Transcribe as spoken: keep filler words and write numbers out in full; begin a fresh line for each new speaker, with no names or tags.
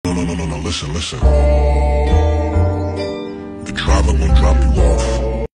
No, no, no, no, no, listen, listen. The driver gonna drop you off.